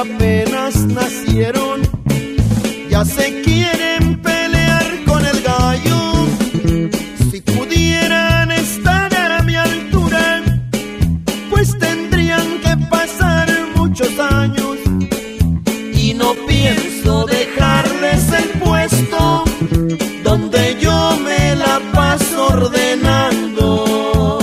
apenas nacieron ya se quieren pelear con el gallo. Si pudieran estar a mi altura, pues tendrían que pasar muchos años. Y no pienso dejarles el puesto donde yo me la paso ordenando.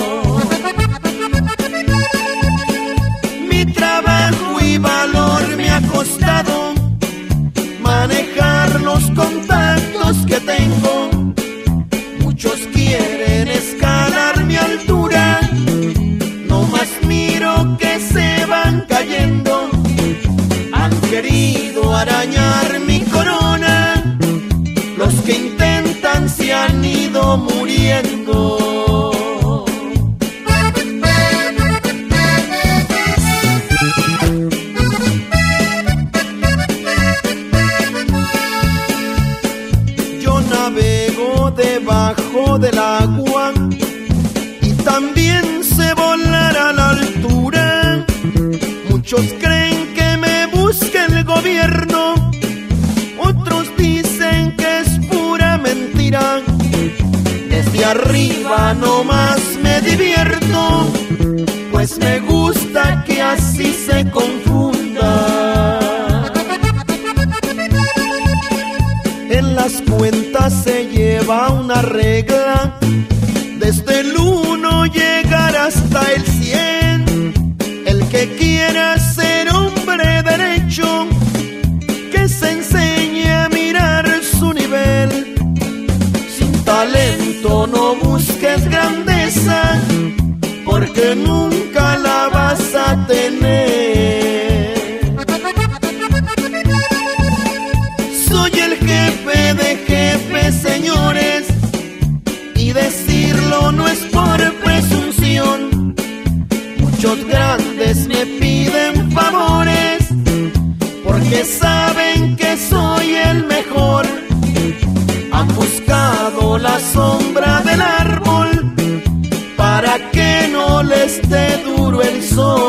Mi trabajo y valor me ha costado manejar los contactos que tengo. Muchos quieren escalar mi altura, no más miro que se van cayendo. Han querido arañar mi corona, los que intentan se han ido muriendo. Yo navego debajo del agua y también sé volar a la altura. Muchos creen que me busca el gobierno, otros dicen que es pura mentira. Desde arriba nomás me divierto, pues me gusta que así se confunda. En las cuentas se lleva una regla, desde el 1 llegar hasta el 100. El que quiera ser hombre derecho, que se enseñe a mirar su nivel. Sin talento no busques grandeza, porque nunca la vas a tener. Soy el jefe de jefes, señores, y decirlo no es por presunción. Muchos grandes me piden favores, porque saben que soy el mejor. Han buscado la sombra del árbol para que no les dé duro el sol.